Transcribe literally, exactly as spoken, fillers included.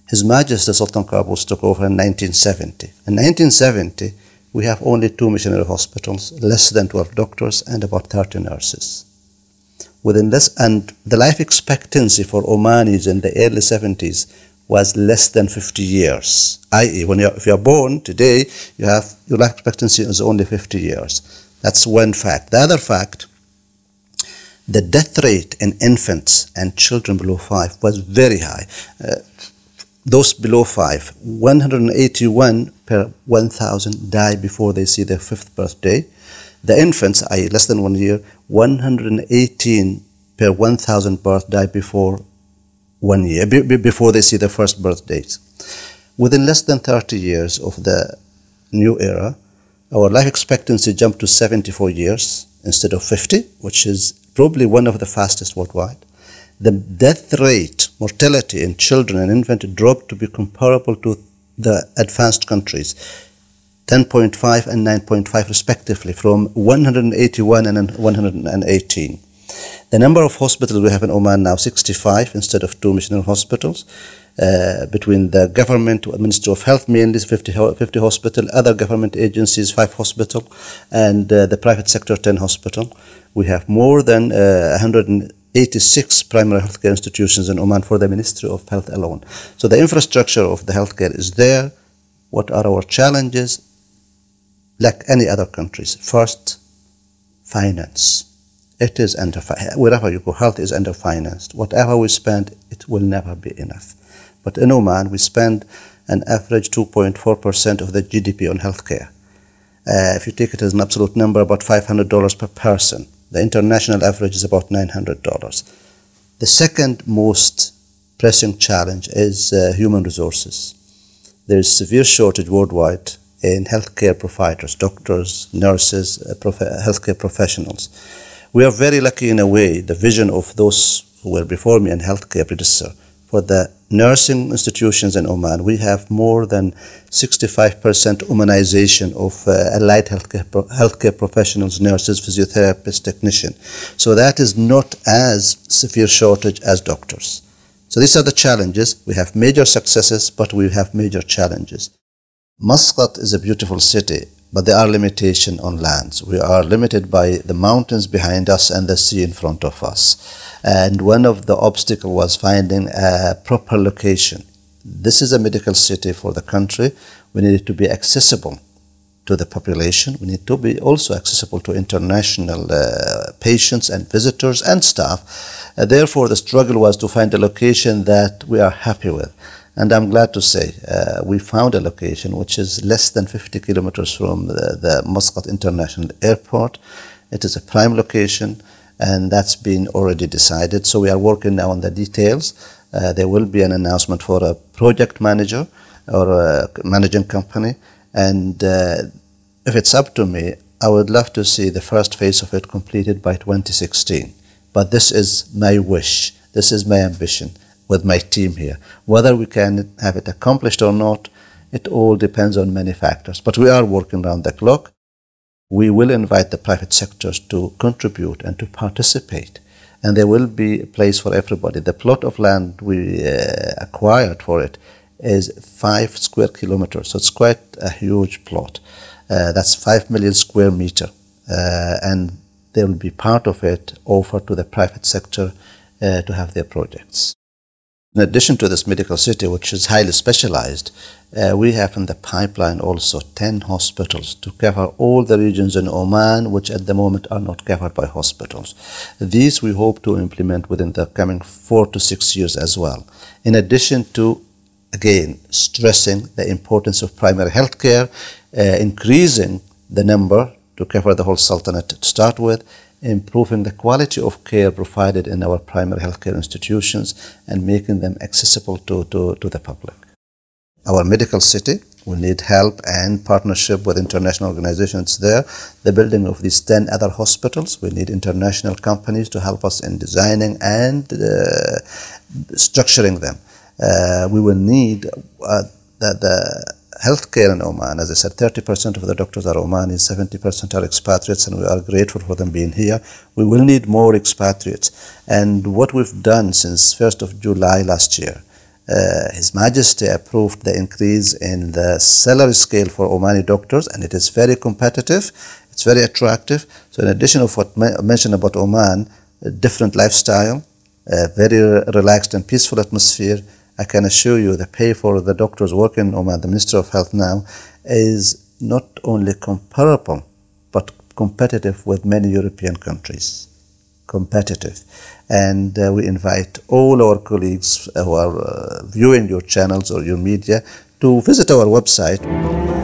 His Majesty Sultan Qaboos took over in nineteen seventy. In nineteen seventy, we have only two missionary hospitals, less than twelve doctors, and about thirty nurses. Within less, and the life expectancy for Omanis in the early seventies was less than fifty years. that is, when you're, if you're born today, you have, your life expectancy is only fifty years. That's one fact. The other fact, the death rate in infants and children below five was very high. Uh, those below five, one hundred eighty-one per one thousand die before they see their fifth birthday. The infants, that is less than one year, one hundred eighteen per one thousand birth die before one year, before they see their first birthdays. Within less than thirty years of the new era, our life expectancy jumped to seventy-four years instead of fifty, which is probably one of the fastest worldwide. The death rate, mortality in children and infants dropped to be comparable to the advanced countries, ten point five and nine point five respectively, from one hundred eighty-one and one hundred eighteen. The number of hospitals we have in Oman now, sixty-five instead of two missionary hospitals. Uh, between the government, Ministry of Health mainly, fifty, fifty hospital, other government agencies, five hospital, and uh, the private sector, ten hospital. We have more than uh, one hundred eighty-six primary healthcare institutions in Oman for the Ministry of Health alone. So the infrastructure of the healthcare is there. What are our challenges? Like any other countries, first, finance. It is under, wherever you go, health is under-financed. Whatever we spend, it will never be enough. But in Oman, we spend an average two point four percent of the G D P on healthcare. Uh, if you take it as an absolute number, about five hundred dollars per person. The international average is about nine hundred dollars. The second most pressing challenge is uh, human resources. There is severe shortage worldwide in healthcare providers, doctors, nurses, uh, prof healthcare professionals. We are very lucky in a way, the vision of those who were before me and healthcare predecessor. For the nursing institutions in Oman, we have more than sixty-five percent Omanization of uh, allied healthcare, pro healthcare professionals, nurses, physiotherapists, technicians. So that is not as severe shortage as doctors. So these are the challenges. We have major successes, but we have major challenges. Muscat is a beautiful city, but there are limitations on lands. We are limited by the mountains behind us and the sea in front of us. And one of the obstacles was finding a proper location. This is a medical city for the country. We need it to be accessible to the population. We need to be also accessible to international uh, patients and visitors and staff. Uh, therefore, the struggle was to find a location that we are happy with. And I'm glad to say uh, we found a location which is less than fifty kilometers from the, the Muscat International Airport. It is a prime location, and that's been already decided. So we are working now on the details. Uh, there will be an announcement for a project manager or a managing company. And uh, if it's up to me, I would love to see the first phase of it completed by twenty sixteen. But this is my wish. This is my ambition with my team here. Whether we can have it accomplished or not, it all depends on many factors. But we are working around the clock. We will invite the private sectors to contribute and to participate. And there will be a place for everybody. The plot of land we uh, acquired for it is five square kilometers. So it's quite a huge plot. Uh, that's five million square meter. Uh, and there will be part of it offered to the private sector uh, to have their projects. In addition to this medical city, which is highly specialized, uh, we have in the pipeline also ten hospitals to cover all the regions in Oman, which at the moment are not covered by hospitals. These we hope to implement within the coming four to six years as well. In addition to, again, stressing the importance of primary health care, uh, increasing the number to cover the whole Sultanate to start with, improving the quality of care provided in our primary healthcare institutions and making them accessible to, to, to the public. Our medical city will need help and partnership with international organizations there. The building of these ten other hospitals, we need international companies to help us in designing and uh, structuring them. Uh, we will need uh, the, the healthcare in Oman. As I said, thirty percent of the doctors are Omanis, seventy percent are expatriates, and we are grateful for them being here. We will need more expatriates. And what we've done since first of July last year, uh, His Majesty approved the increase in the salary scale for Omani doctors, and it is very competitive. It's very attractive. So in addition of what I mentioned about Oman, a different lifestyle, a very relaxed and peaceful atmosphere, I can assure you the pay for the doctors working in Oman, the Minister of Health now, is not only comparable, but competitive with many European countries. Competitive. And uh, we invite all our colleagues who are uh, viewing your channels or your media to visit our website.